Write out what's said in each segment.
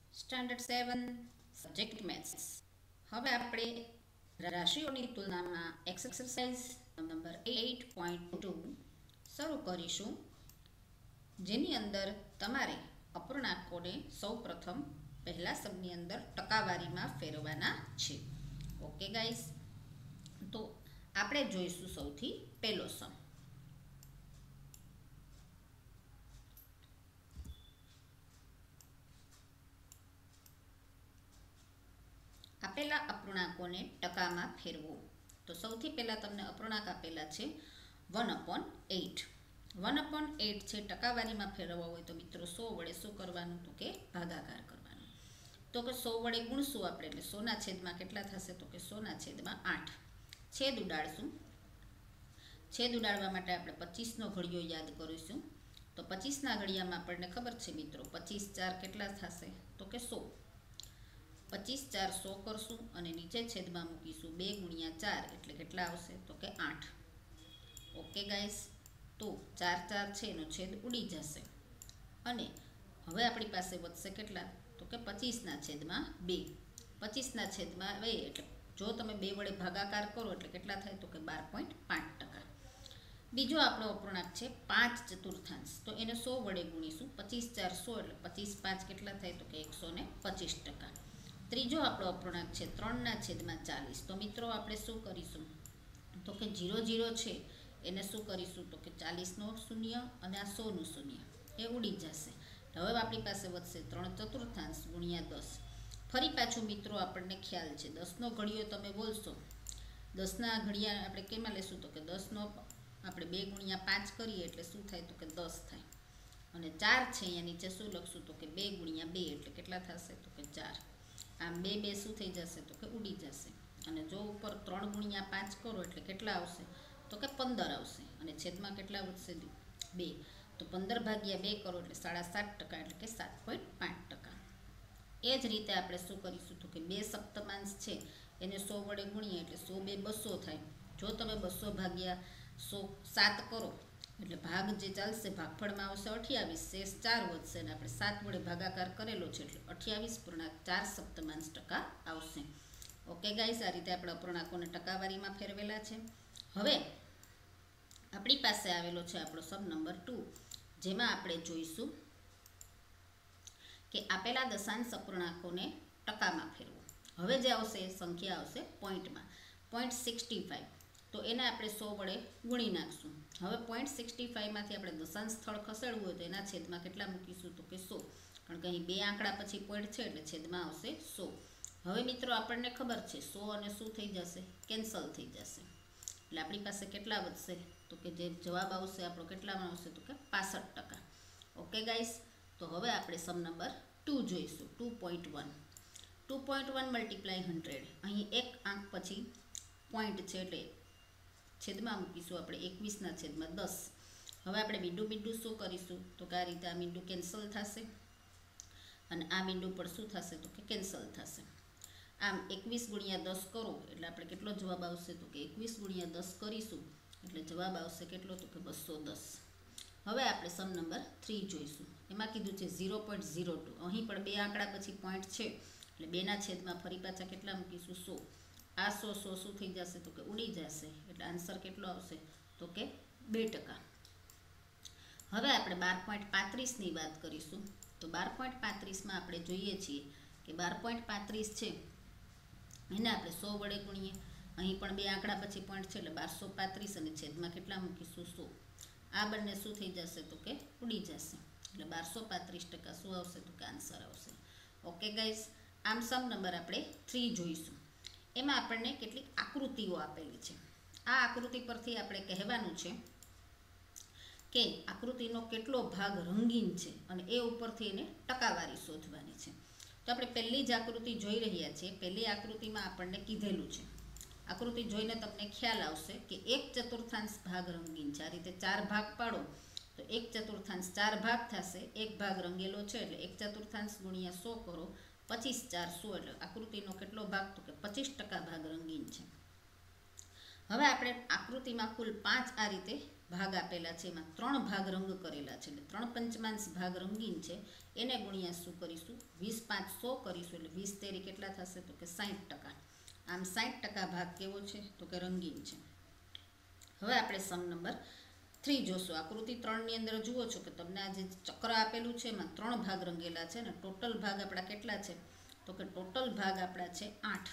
Standard 7 subject maths. હવે આપણે રાશિઓની તુલનામાં એક્સરસાઇઝ નંબર 8.2 શરૂ કરીશું, જેની અંદર તમારે અપૂર્ણાંકોને સૌપ્રથમ પહેલા શબ્દની અંદર ટકાવારીમાં ફેરવવાના છે. ઓકે ગાઈસ, તો આપણે જોઈશું સૌથી પહેલો સમ. આપેલા અપૂર્ણાંકોને ટકામાં ફેરવો. તો સૌથી પહેલાં તમને અપૂર્ણાંક આપેલા છે 1/8. 1/8 છે. ટકાવારીમાં ફેરવવા હોય તો મિત્રો 100 વડે શું કરવાનું, તો કે ભાગાકાર કરવાનો. તો કે 100 વડે ગુણશું આપણે, એટલે 100 ના છેદમાં કેટલા થશે, તો કે 100 ના છેદમાં 8. છેદ ઉડાડશું. છેદ ઉડાડવા માટે આપણે 25નો ઘડિયો યાદ કરીશું. તો 25ના ઘડિયામાં આપણને ખબર છે મિત્રો, 25 4 કેટલા થશે, તો કે 100. 25 4 100 કરશું અને નીચે છેદમાં મૂકીશું 2 × 4 એટલે કેટલા આવશે, તો કે 8. ઓકે ગાઈસ, તો 4 4 છે એનો છેદ ઉડી જશે અને હવે આપણી પાસે વધશે કેટલા, તો કે 25ના છેદમાં 2. 25ના છેદમાં 2 એટલે જો તમે 2 વડે ભાગાકાર કરો એટલે કેટલા થાય, તો કે 12.5%. બીજો આપણો અપૂર્ણાંક છે 5/4. તો એને 100 વડે ગુણીશું. 25 4 100 એટલે 25 5 કેટલા થાય, તો કે 125%. ત્રીજો આપણો અપૂર્ણાંક છે 3ના છેદમાં 40. તો મિત્રો આપણે શું કરીશું, તો કે 0 0 છે એને શું કરીશું, તો કે 40નો શૂન્ય અને આ 100નું શૂન્ય એ ઉડી જશે. હવે આપણી પાસે વધશે 3/4 ગુણ્યા 10. ફરી પાછું મિત્રો આપણને ખ્યાલ છે 10નો ઘડિયો તમે બોલશો, 10ના ઘડિયા આપણે કેમાં લેશું, તો કે 10નો આપણે 2 × 5 કરીએ એટલે શું થાય, તો કે 10 થાય. અને 4 છે અહીંયા નીચે શું લખશું, તો કે 2 × 2 એટલે કેટલા થશે, તો કે 4. આમ 2 2 શું થઈ જશે, તો કે ઉડી જશે. અને જો ઉપર 3 × 5 કરો એટલે કેટલા આવશે, તો કે 15 આવશે. અને છેદમાં કેટલા વધશે, 2. તો 15/2 કરો એટલે 7.5%, એટલે કે 7.5%. એ જ રીતે આપણે શું કરીશું, તો કે 2 સપ્તમાંશ છે એને 100 વડે ગુણીએ એટલે 100 2 200 થાય. જો તમે 200/100 7 કરો એટલે ભાગ જે ચાલશે ભાગફળમાં આવશે 28, શેષ 4 વધશે અને આપણે 7 વડે ભાગાકાર કરેલો છે એટલે 28.4% આવશે. ઓકે ગાઈસ, આ રીતે આપણે અપૂર્ણાંકોને ટકાવારીમાં ફેરવેલા છે. હવે આપણી પાસે આવેલો છે આપણો સમ નંબર 2, જેમાં આપણે જોઈશું કે આપેલા દશાંશ અપૂર્ણાંકોને ટકામાં ફેરવો. હવે જે આવશે એ સંખ્યા આવશે પોઈન્ટમાં. 0.65. તો એને આપણે 100 વડે ગુણી નાખશું. હવે 0.65માંથી આપણે દશાંશ સ્થળ ખસેડવું હોય તો એના છેદમાં કેટલા મૂકીશું, તો કે 100. કારણ કે અહીં 2 આંકડા પછી પોઈન્ટ છે એટલે છેદમાં આવશે 100. હવે મિત્રો આપણને ખબર છે 100 અને શું થઈ જશે, કેન્સલ થઈ જશે. એટલે આપણી પાસે કેટલા વધશે, તો કે જે જવાબ આવશે આપણો કેટલામાં આવશે, તો કે 65%. ઓકે ગાઈસ, તો હવે આપણે સમ નંબર 2 જોઈશું. 2.1. 2.1 × 100. અહીં એક આંક પછી પોઈન્ટ છે એટલે છેદમાં મૂકીશું આપણે 21ના છેદમાં 10. હવે આપણે મીંડું શું કરીશું, તો કે આ રીતે આ મીંડું કેન્સલ થશે અને આ મીંડું પર શું થશે, તો કે કેન્સલ થશે. આમ 21 × 10 કરો એટલે આપણે કેટલો જવાબ આવશે, તો કે 21 × 10 કરીશું એટલે જવાબ આવશે કેટલો, તો કે 210. હવે આપણે સમ નંબર 3 જોઈશું. એમાં કીધું છે 0.02. અહીં પણ 2 આંકડા પછી પોઈન્ટ છે એટલે 2ના છેદમાં ફરી પાછા કેટલા મૂકીશું, 100. આ 100 શું થઈ જશે, તો કે ઉડી જશે. એટલે આન્સર કેટલો આવશે, તો કે 2%. હવે આપણે 12.35ની વાત કરીશું. તો 12.35માં આપણે જોઈએ છીએ કે 12.35 છે એને આપણે 100 વડે ગુણીએ. અહીં પણ 2 આંકડા પછી પોઈન્ટ છે એટલે 1235 અને છેદમાં કેટલા મૂકીશું, 100. આ બંને શું થઈ જશે, તો કે ઉડી જશે. એટલે 1235% શું આવશે, તો કે આન્સર આવશે. ઓકે ગાઈસ, આમ સમ નંબર આપણે 3 જોઈશું. એમાં આપણને કેટલીક આકૃતિઓ આપેલી છે. આ આકૃતિ પરથી આપણે કહેવાનું છે કે આકૃતિનો કેટલો ભાગ રંગીન છે અને એ ઉપરથી એને ટકાવારી શોધવાની છે. તો આપણે પહેલી જ આકૃતિ જોઈ રહ્યા છીએ. પહેલી આકૃતિમાં આપણને કીધેલું છે, આકૃતિ જોઈને તમને ખ્યાલ આવશે કે 1/4 ભાગ રંગીન છે. આ રીતે 4 ભાગ પાડો તો 1/4 4 ભાગ થશે. એક ભાગ રંગેલો છે એટલે 1/4 ગુણ્યા 100 કરો, 25 4 100 એટલે આકૃતિનો કેટલો ભાગ, તો કે 25% ભાગ રંગીન છે. હવે આપણે આકૃતિમાં કુલ 5 આ રીતે ભાગ આપેલા છે, એમાં 3 ભાગ રંગ કરેલા છે, એટલે 3 પંચમાંશ ભાગ રંગીન છે, એને ગુણ્યા શું કરીશું 20 5 100 કરીશું, એટલે 20 તેરી કેટલા થશે તો કે 60%. આમ 60% ભાગ કેવો છે તો કે રંગીન છે. હવે આપણે સમ નંબર 3 જોશું. આકૃતિ 3 ની અંદર જુઓ છો કે તમને આ જે ચક્ર આપેલું છે એમાં 3 ભાગ રંગેલા છે ને ટોટલ ભાગ આપણા કેટલા છે તો કે ટોટલ ભાગ આપણા છે 8.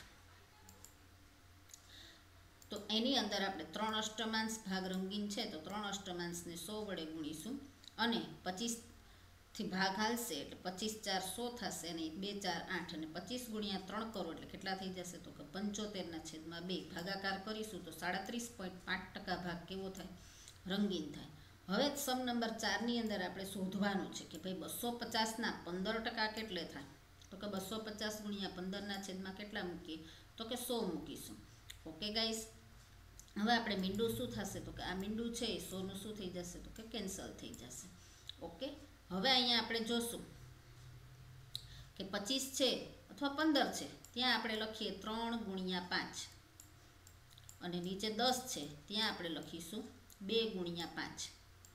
તો એની અંદર આપણે 3 અષ્ટમાંશ ભાગ રંગીન છે, તો 3 અષ્ટમાંશને 100 વડે ગુણીશું અને 25 થી ભાગ હાલશે એટલે 25 4 100 થશે અને 2 4 8 અને 25 ગુણ્યા 3 કરો એટલે કેટલા થઈ જશે તો કે 75/2 ભાગાકાર કરીશું તો 37.5% ભાગ કેવો થાય રંગીન થાય. હવે સમ નંબર 4 ની અંદર આપણે શોધવાનું છે કે ભાઈ 250 ના 15% કેટલે થાય તો કે 250 ગુણ્યા 15 કેટલા મૂકીએ તો કે 100 મૂકીશું. ઓકે ગાઈસ, હવે આપણે મીંડું શું થશે તો કે આ મીંડું છે એ 100 નું શું થઈ જશે તો કે કેન્સલ થઈ જશે. ઓકે, હવે અહીંયા આપણે જોશું કે 25 છે અથવા 15 છે ત્યાં આપણે લખીએ 3 ગુણ્યા 5 અને નીચે 10 છે ત્યાં આપણે લખીશું 2 ગુણ્યા 5.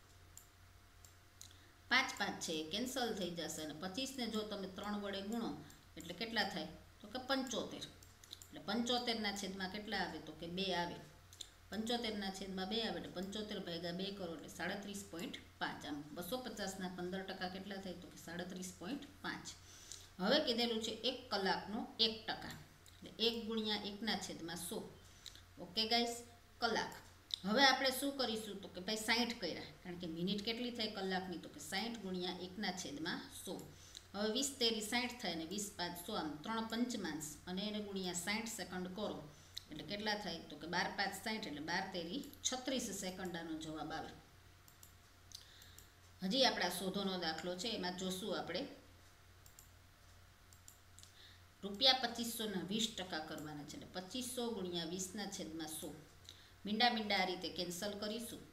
5 5 છે એ કેન્સલ થઈ જશે અને 25 ને જો તમે 3 વડે ગુણો એટલે કેટલા થાય તો કે 75. એટલે 75/2 કેટલા આવે તો કે 2 આવે. 75/2 આવે એટલે 75/2 કરો એટલે 37.5. આમ 250 ના 15% કેટલા થાય તો કે 37.5. હવે કીધેલું છે 1 કલાકનો 1%, એટલે 1 ગુણ્યા 1/100. ઓકે ગાઈસ, કલાક. હવે આપણે શું કરીશું તો કે ભાઈ 60 કર્યા, કારણ કે મિનિટ કેટલી થાય કલાકની તો કે 60 ગુણ્યા 1/100. હવે 20 તેરી 60 થાય ને 20 5 100, આમ 3 પંચમાંશ અને એને ગુણ્યા 60 સેકન્ડ કરો એટલે કેટલા થાય તો કે 12 5 60 એટલે 12 તેરી 36 સેકન્ડ આનો જવાબ આવે. હજી આપણા શોધોનો દાખલો છે, એમાં જોશું આપણે ₹2500 ના 20% કરવાના છે, એટલે 2500 ગુણ્યા 20/100. મીંડા આ રીતે કેન્સલ કરીશું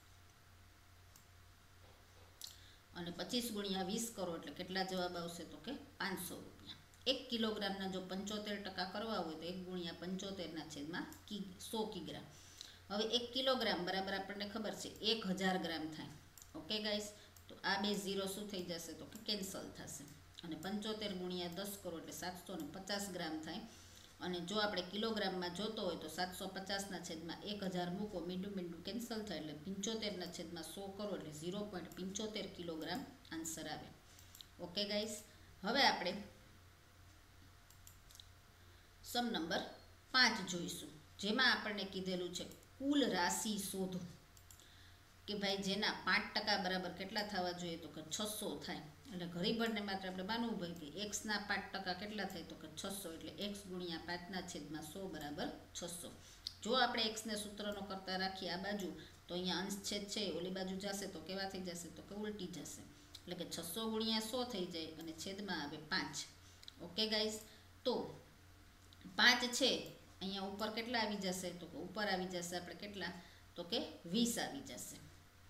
અને 25 ગુણ્યા 20 કરો એટલે કેટલા જવાબ આવશે તો કે 500 રૂપિયા. 1 કિલોગ્રામના જો 75% કરવા હોય તો 1 ગુણ્યા 75/100 કિગ્રા. હવે 1 કિલોગ્રામ બરાબર આપણને ખબર છે 1000 ગ્રામ થાય. ઓકે ગાઈસ, તો આ બે 0 શું થઈ જશે તો કે કેન્સલ થશે અને 75 ગુણ્યા 10 કરો એટલે 750 ગ્રામ થાય. અને જો આપણે કિલોગ્રામમાં જોતો હોય તો 750/1000 મૂકો, મીંડું કેન્સલ થાય એટલે 75/100 કરો એટલે 0.75 કિલોગ્રામ આન્સર આવે. ઓકે ગાઈસ, હવે આપણે સમ નંબર 5 જોઈશું, જેમાં આપણને કીધેલું છે કુલ રાશિ શોધો કે ભાઈ જેના 5% બરાબર કેટલા થવા જોઈએ તો કે 600 થાય. એટલે ઘરીભરને માત્ર આપણે માનવું ભાઈ કે x ના 5% કેટલા થાય તો કે 600, એટલે x ગુણ્યા 5/100 બરાબર 600. જો આપણે x ને સૂત્રનો કરતા રાખીએ આ બાજુ તો અહીંયા અંશ છેદ છે ઓલી બાજુ જશે તો કેવા થઈ જશે તો કે ઉલટી જશે, એટલે કે 600 ગુણ્યા 100 થઈ જાય અને છેદમાં આવે 5. ઓકે ગાઈસ, તો 5 છે અહીંયા ઉપર કેટલા આવી જશે તો કે ઉપર આવી જશે આપણે કેટલા તો કે 20 આવી જશે,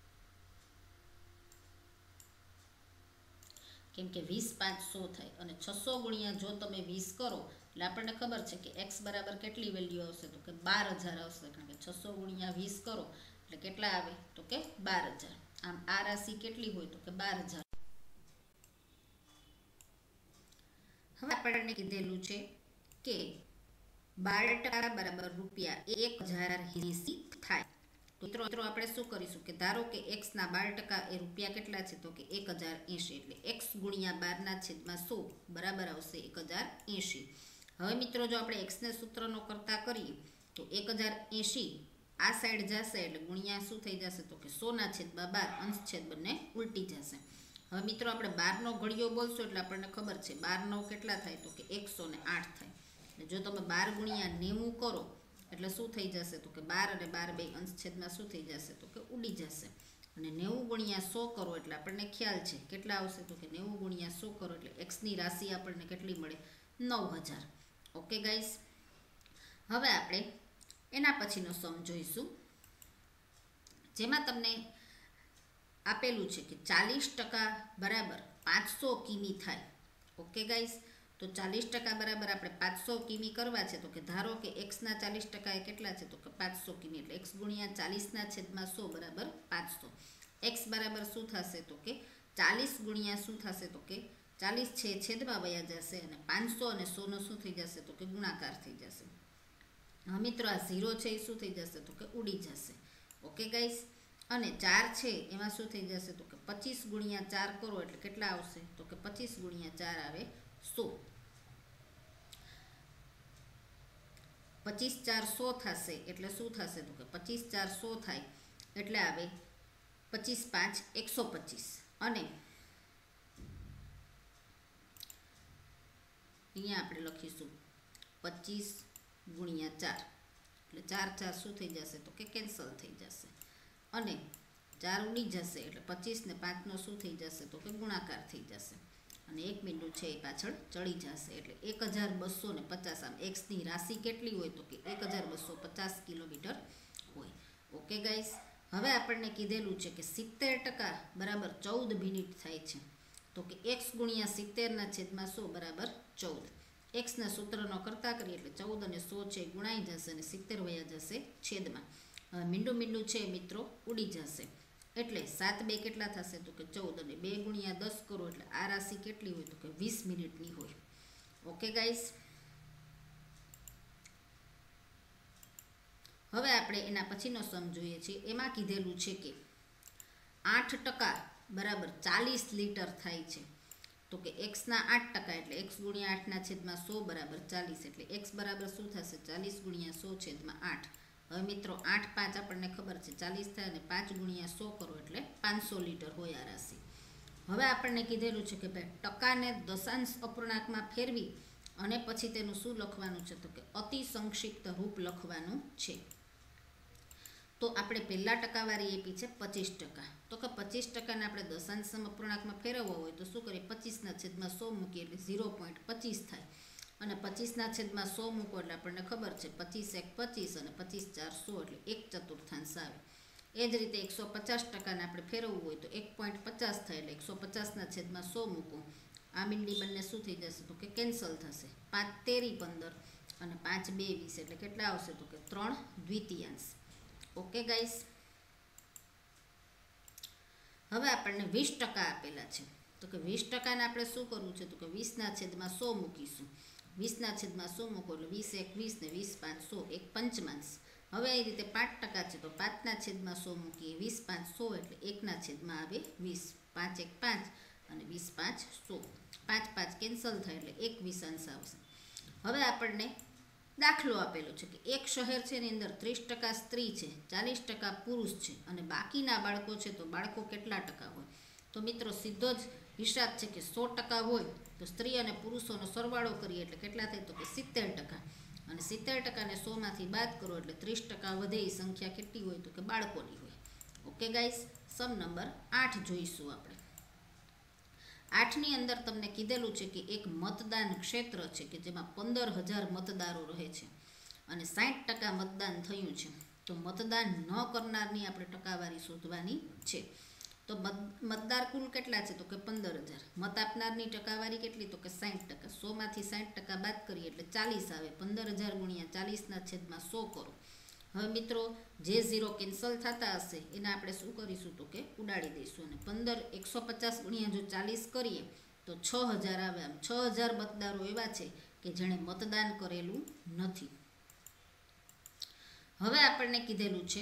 કેમ કે 20 5 100 થાય અને 600 ગુણ્યા જો તમે 20 કરો એટલે આપણને ખબર છે કે x બરાબર કેટલી વેલ્યુ આવશે તો કે 12000 આવશે, કારણ કે 600 ગુણ્યા 20 કરો એટલે કેટલા આવે તો કે 12000. આમ આ રાશિ કેટલી હોય તો કે 12000. હવે આપણને કીધેલું છે કે 12% બરાબર ₹1080 થાય. તો મિત્રો આપણે શું કરીશું કે ધારો કે x ના 12% એ રૂપિયા કેટલા છે તો કે 1080, એટલે x ગુણ્યા 12/100 બરાબર આવશે 1080. હવે મિત્રો જો આપણે x ને સૂત્રનો કરતા કરીએ તો 1080 આ સાઈડ જશે એટલે ગુણ્યા શું થઈ જશે તો કે 100/12, અંશ છેદ બંને ઉલટી જશે. હવે મિત્રો આપણે 12નો ઘડિયો બોલશું એટલે આપણને ખબર છે 12 9 કેટલા થાય તો કે 108 થાય. એટલે જો તમે 12 ગુણ્યા 90 કરો એટલે શું થઈ જશે તો કે 12 અને 12 બે અંશ છેદમાં શું થઈ જશે તો કે ઉડી જશે, અને 90 ગુણ્યા 100 કરો એટલે આપણને ખ્યાલ છે કેટલા આવશે તો કે 90 ગુણ્યા 100 કરો એટલે x ની રાશિ આપણને કેટલી મળે 9000. ઓકે ગાઈસ, હવે આપણે એના પછીનો સમ જોઈશું, જેમાં તમને આપેલું છે કે 40% બરાબર 500 કિમી થાય. ઓકે ગાઈસ, તો 40% બરાબર આપણે 500 કિમી કરવા છે. તો કે ધારો કે એક્સના 40% એ કેટલા છે? તો કે 500 કિમી, એટલે એક્સ ગુણ્યા 40/100 બરાબર 500. એક્સ બરાબર શું થશે? તો કે 40 ગુણ્યા શું થશે? તો કે 40 છે છેદમાં વયા જશે, અને 500 અને 100નો શું થઈ જશે? તો કે ગુણાકાર થઈ જશે. હા મિત્રો, આ 0 છે એ શું થઈ જશે? તો કે ઉડી જશે. ઓકે ગાઈસ, અને 4 છે એમાં શું થઈ જશે? તો કે 25 ગુણ્યા 4 કરો એટલે કેટલા આવશે? તો કે 25 ગુણ્યા 4 આવે 100. 25 4 100 થશે એટલે શું થશે? તો કે 25 4 100 થાય એટલે આવે 25 5 125. અને અહીંયા આપણે લખીશું 25 ગુણ્યા 4 એટલે 4 4 શું થઈ જશે? તો કે કેન્સલ થઈ જશે, અને 4 ઉડી જશે એટલે 25 ને 5નો શું થઈ જશે? તો કે ગુણાકાર થઈ જશે, અને એક બિંદુ છે એ પાછળ ચડી જશે. એટલે 1250. આમ એક્સની રાશિ કેટલી હોય? તો કે 1250 કિલોમીટર હોય. ઓકે ગાઈસ, હવે આપણને કીધેલું છે કે 70% બરાબર 14 મિનિટ થાય છે. તો કે એક્સ ગુણ્યા 70/100 બરાબર 14. એક્સના સૂત્રનો કરતા કરીએ એટલે 14 અને 100 છે ગુણાઈ જશે, અને 70 વયા જશે છેદમાં. મીંડું મીંડું છે મિત્રો ઉડી જશે, એટલે 7 2 કેટલા થશે? તો કે 14, અને 2 ગુણ્યા 10 કરો એટલે આ રાશિ કેટલી હોય? તો કે 20 મિનિટની હોય. ઓકે ગાઈસ, હવે આપણે એના પછીનો સમ જોઈએ છીએ. એમાં કીધેલું છે કે 8% બરાબર 40 લીટર થાય છે. તો કે એક્સના 8% એટલે એક્સ ગુણ્યા 8/100 બરાબર 40, એટલે એક્સ બરાબર શું થશે? 40 ગુણ્યા 100/8. હવે મિત્રો 8 5 આપણને ખબર છે 40 થાય, અને 5 ગુણ્યા 100 કરો એટલે 500 લીટર હોય આ રાશિ. હવે આપણને કીધેલું છે કે ભાઈ ટકાને દશાંશ અપૂર્ણાંકમાં ફેરવી અને પછી તેનું શું લખવાનું છે? તો કે અતિ સંક્ષિપ્ત રૂપ લખવાનું છે. તો આપણે પહેલા ટકાવારી આપી છે 25%. તો કે 25%ને આપણે દશાંશ અપૂર્ણાંકમાં ફેરવવો હોય તો શું કરીએ? 25/100 મૂકીએ એટલે 0.25 થાય, અને 25/100 મૂકો એટલે આપણને ખબર છે 25 1 25, અને 25 4 100 એટલે 1/4 આવે. એ જ રીતે 150%ને આપણે ફેરવવું હોય તો 1.50 થાય, એટલે 150/100 મૂકો. આ મીંડી બંને શું થઈ જશે? તો કે કેન્સલ થશે. 5 તેરી 15, અને 5 2 20 એટલે કેટલા આવશે? તો કે 3/2. ઓકે ગાઈસ, હવે આપણને 20% આપેલા છે. તો કે 20%ને આપણે શું કરવું છે? તો કે 20/100 મૂકીશું. 20/100 મૂકો એટલે 20 1 20, ને 20 5 100, એક પંચમાંશ. હવે એ રીતે 5% છે તો 5/100 મૂકીએ. 20 5 100 એટલે 1/20 આવે 20. 5 1 5, અને 20 5 100. 5 5 કેન્સલ થાય એટલે 1 20 આવશે. હવે આપણને દાખલો આપેલો છે કે એક શહેર છે એની અંદર 30% સ્ત્રી છે, 40% પુરુષ છે, અને બાકીના બાળકો છે તો બાળકો કેટલા ટકા હોય? તો મિત્રો સીધો જ હિસાબ છે કે 100% હોય તો સ્ત્રી અને પુરુષોનો સરવાળો કરીએ એટલે કેટલા થાય? તો કે 70%. અને 70%ને 100માંથી બાદ કરો એટલે 30% વધે એ સંખ્યા કેટલી હોય? તો કે બાળકોની હોય. ઓકે ગાઈસ, સમ નંબર 8 જોઈશું આપણે. 8ની અંદર તમને કીધેલું છે કે એક મતદાન ક્ષેત્ર છે કે જેમાં 15,000 મતદારો રહે છે, અને 60% મતદાન થયું છે. તો મતદાન ન કરનારની આપણે ટકાવારી શોધવાની છે. તો મતદાર કુલ કેટલા છે? તો કે 15,000. મત આપનારની ટકાવારી કેટલી? તો કે 60%. 100માંથી 60% બાદ કરીએ એટલે 40 આવે. 15,000 ગુણ્યા 40/100 કરો. હવે મિત્રો જે 0 કેન્સલ થતા હશે એને આપણે શું કરીશું? તો કે ઉડાડી દઈશું, અને 150 ગુણ્યા જો 40 કરીએ તો 6,000 આવે. આમ 6,000 મતદારો એવા છે કે જેણે મતદાન કરેલું નથી. હવે આપણને કીધેલું છે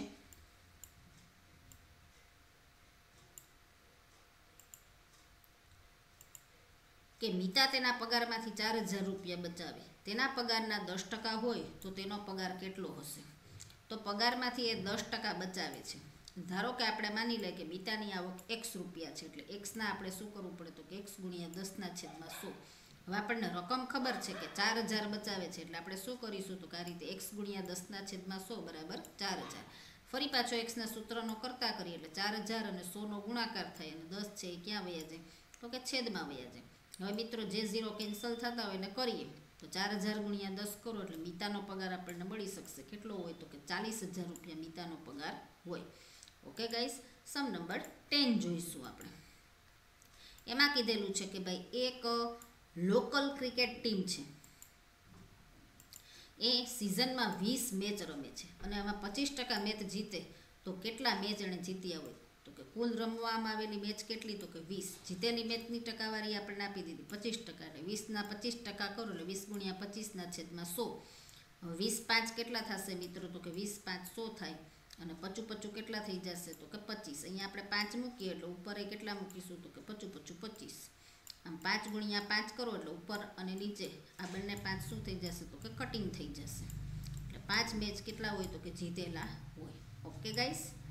કે મિતા તેના પગારમાંથી 4,000 રૂપિયા બચાવે. તેના પગારના 10% હોય તો તેનો પગાર કેટલો હશે? તો પગારમાંથી એ 10% બચાવે છે. ધારો કે આપણે માની લઈએ કે મિતાની આવક x રૂપિયા છે, એટલે xના આપણે શું કરવું પડે? તો કે x ગુણ્યા 10/100. હવે આપણને રકમ ખબર છે કે 4,000 બચાવે છે, એટલે આપણે શું કરીશું? તો કે આ રીતે x ગુણ્યા 10/100 બરાબર 4,000. ફરી પાછો xના સૂત્રનો કરતા કરીએ એટલે 4,000 અને 100નો ગુણાકાર થાય, અને 10 છે એ ક્યાં વયા જાય? તો કે છેદમાં વયા જાય. હવે મિત્રો જે 0 કેન્સલ થતા હોય એને કરીએ તો 4,000 ગુણ્યા 10 કરો એટલે મિતાનો પગાર આપણને મળી શકશે. કેટલો હોય? તો કે 40,000 રૂપિયા મિતાનો પગાર હોય. ઓકે ગાઈસ, સમ નંબર 10 જોઈશું આપણે. એમાં કીધેલું છે કે ભાઈ એક લોકલ ક્રિકેટ ટીમ છે એ સિઝનમાં 20 મેચ રમે છે અને આમાં 25% મેચ જીતે તો કેટલા મેચ એણે જીત્યા હોય? તો કે કુલ રમવામાં આવેલી મેચ કેટલી? તો કે 20. જીતેલી મેચની ટકાવારી આપણને આપી દીધી 25%. એટલે 20ના 25% કરો એટલે 20 × 25/100. 20 5 કેટલા થશે મિત્રો? તો કે 20 5 100 થાય. અને 55 કેટલા થઈ જશે? તો કે 25. અહીંયા આપણે 5 મૂકીએ એટલે ઉપર એ કેટલા મૂકીશું? તો કે 55 25. આમ 5 × 5 કરો એટલે ઉપર અને નીચે આ બંને 5 શું થઈ જશે? તો કે કટિંગ થઈ જશે. એટલે 5 મેચ કેટલા હોય? તો કે જીતેલા હોય. Okay guys.